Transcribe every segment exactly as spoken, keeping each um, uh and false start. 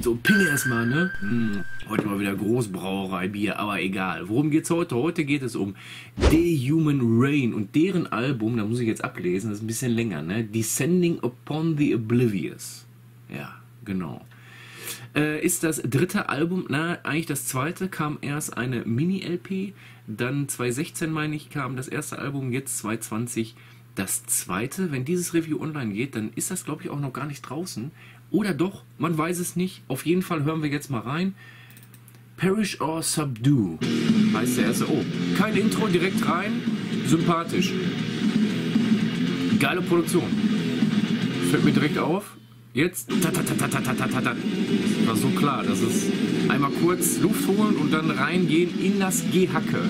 denkt so, ping erstmal, ne? Hm, heute mal wieder Großbrauerei-Bier, aber egal. Worum geht's heute? Heute geht es um The Human Rain und deren Album, da muss ich jetzt ablesen, das ist ein bisschen länger, ne? Descending Upon the Oblivious. Ja, genau. Äh, ist das dritte Album, na, eigentlich das zweite, kam erst eine Mini-L P, dann zwanzig sechzehn, meine ich, kam das erste Album, jetzt zwanzig zwanzig das zweite. Wenn dieses Review online geht, dann ist das, glaube ich, auch noch gar nicht draußen. Oder doch, man weiß es nicht. Auf jeden Fall hören wir jetzt mal rein. Perish or Subdue heißt der erste. Oh, kein Intro, direkt rein. Sympathisch. Geile Produktion. Fällt mir direkt auf. Jetzt. Das war so klar, dass es einmal kurz Luft holen und dann reingehen in das Gehacke.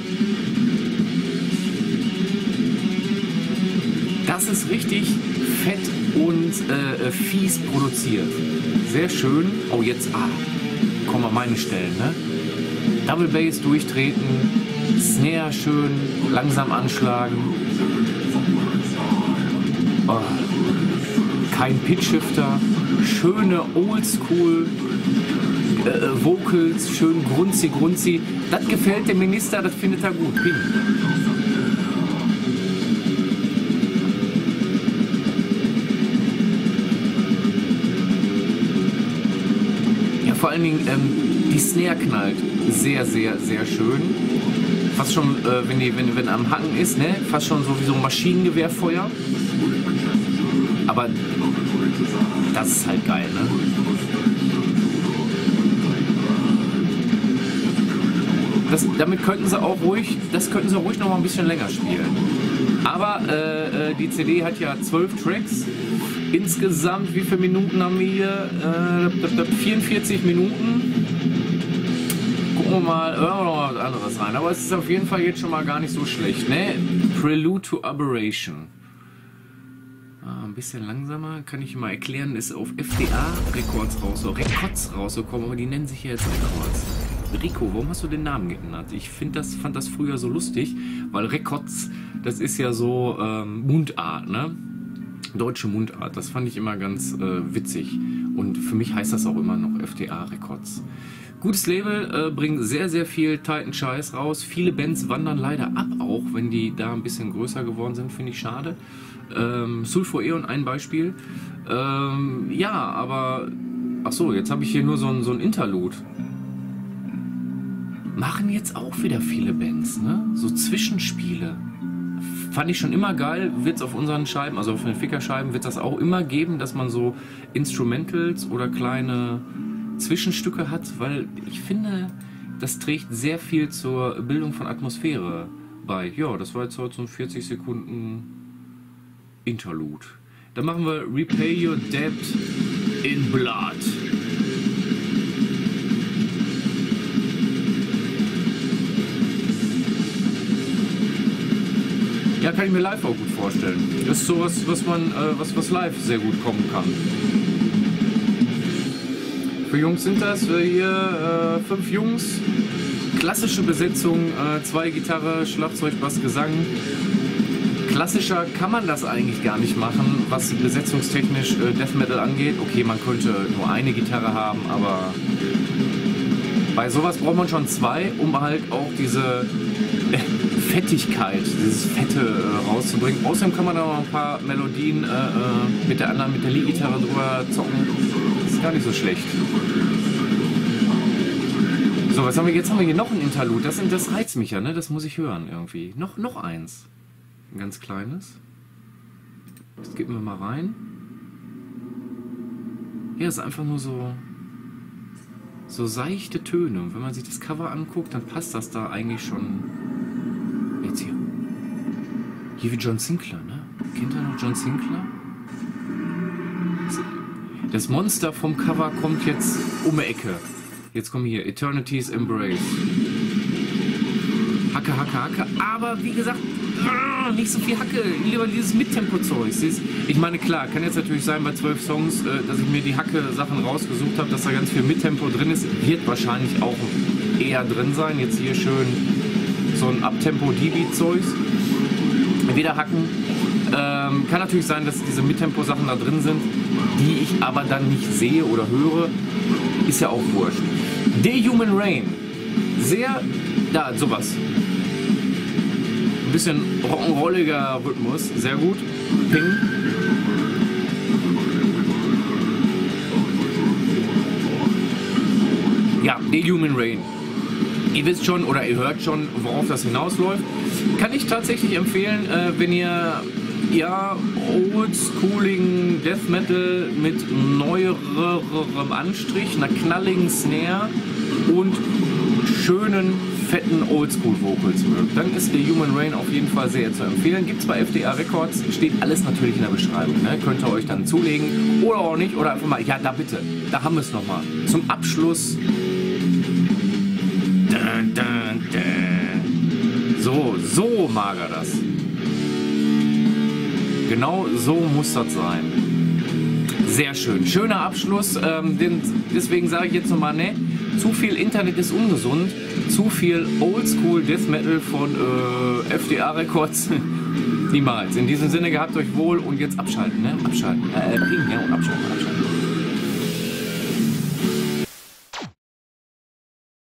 Das ist richtig fett und äh, fies produziert. Sehr schön. Oh, jetzt, ah, kommen wir meine Stellen, ne? Double Bass durchtreten, Snare schön langsam anschlagen. Oh, kein Pitchshifter, schöne Oldschool äh, Vocals, schön grunzi grunzi. Das gefällt dem Minister, das findet er gut. Ping. Vor allen Dingen ähm, die Snare knallt sehr, sehr, sehr schön. Fast schon, äh, wenn die, wenn, wenn am Hacken ist, ne, fast schon so wie so ein Maschinengewehrfeuer. Aber das ist halt geil, ne? Das, damit könnten sie auch ruhig, das könnten sie ruhig noch mal ein bisschen länger spielen. Aber äh, die C D hat ja zwölf Tracks. Insgesamt, wie viele Minuten haben wir hier? Äh, vierundvierzig Minuten. Gucken wir mal, hören wir noch mal was anderes rein. Aber es ist auf jeden Fall jetzt schon mal gar nicht so schlecht, ne? Prelude to Aberration. Ah, ein bisschen langsamer, kann ich mal erklären, ist auf F D A Records raus, so Records rausgekommen, aber die nennen sich ja jetzt Records. Rico, warum hast du den Namen geändert? Ich find das, fand das früher so lustig, weil Records, das ist ja so ähm, Mundart, ne? Deutsche Mundart, das fand ich immer ganz äh, witzig und für mich heißt das auch immer noch F D A Records. Gutes Label, äh, bringen sehr, sehr viel Titan Scheiß raus. Viele Bands wandern leider ab, auch wenn die da ein bisschen größer geworden sind, finde ich schade. Ähm, Sulfur Aeon ein Beispiel. Ähm, ja, aber ach so, jetzt habe ich hier nur so ein, so ein Interlude. Machen jetzt auch wieder viele Bands, ne? So Zwischenspiele. Fand ich schon immer geil, wird es auf unseren Scheiben, also auf den Fickerscheiben, wird das auch immer geben, dass man so Instrumentals oder kleine Zwischenstücke hat, weil ich finde, das trägt sehr viel zur Bildung von Atmosphäre bei. Ja, das war jetzt heute so ein vierzig Sekunden Interlude. Dann machen wir Repay Your Debt in Blood. Ja, kann ich mir live auch gut vorstellen. Das ist sowas, was man, äh, was, was live sehr gut kommen kann. Für Jungs sind das äh, hier äh, fünf Jungs. Klassische Besetzung, äh, zwei Gitarre, Schlagzeug, Bass, Gesang. Klassischer kann man das eigentlich gar nicht machen, was besetzungstechnisch äh, Death Metal angeht. Okay, man könnte nur eine Gitarre haben, aber bei sowas braucht man schon zwei, um halt auch diese Fettigkeit, dieses Fette äh, rauszubringen. Außerdem kann man da noch ein paar Melodien äh, äh, mit der anderen, mit der Lead-Gitarre drüber zocken. Das ist gar nicht so schlecht. So, was haben wir jetzt? Haben wir hier noch ein Interlude. Das, das reizt mich ja, ne? Das muss ich hören irgendwie. Noch, noch eins. Ein ganz kleines. Das geben wir mal rein. Hier ist einfach nur so so seichte Töne. Und wenn man sich das Cover anguckt, dann passt das da eigentlich schon. Jetzt hier. Hier wie John Sinclair, ne? Kennt ihr noch John Sinclair? Das Monster vom Cover kommt jetzt um die Ecke. Jetzt kommen hier Eternity's Embrace. Hacke, Hacke, Hacke. Aber wie gesagt, nicht so viel Hacke. Lieber dieses Mittempo-Zeug. Ich meine, klar, kann jetzt natürlich sein bei zwölf Songs, dass ich mir die Hacke-Sachen rausgesucht habe, dass da ganz viel Mittempo drin ist. Wird wahrscheinlich auch eher drin sein. Jetzt hier schön so ein Abtempo-D-Beat-Zeugs. Wieder Hacken. Ähm, kann natürlich sein, dass diese Mittempo-Sachen da drin sind, die ich aber dann nicht sehe oder höre. ist ja auch wurscht. The Human Rain, sehr, da, sowas. Ein bisschen rock'n'rolliger Rhythmus, sehr gut. Ping. Ja, The Human Rain. Ihr wisst schon oder ihr hört schon, worauf das hinausläuft. Kann ich tatsächlich empfehlen, äh, wenn ihr ja oldschooligen Death Metal mit neuerem Anstrich, einer knalligen Snare und schönen, fetten Oldschool-Vocals mögt, dann ist The Human Rain auf jeden Fall sehr zu empfehlen. Gibt es bei F D A Records, steht alles natürlich in der Beschreibung. Ne? Könnt ihr euch dann zulegen oder auch nicht, oder einfach mal, ja, da bitte, da haben wir es nochmal. Zum Abschluss. Dun, dun, dun. So, so mag er das. Genau so muss das sein. Sehr schön. Schöner Abschluss. Ähm, den, deswegen sage ich jetzt nochmal, ne, zu viel Internet ist ungesund. Zu viel Oldschool Death Metal von äh, F D A Records. Niemals. In diesem Sinne, gehabt euch wohl und jetzt abschalten, ne? Abschalten. Äh, ping, ja, und abschalten, abschalten.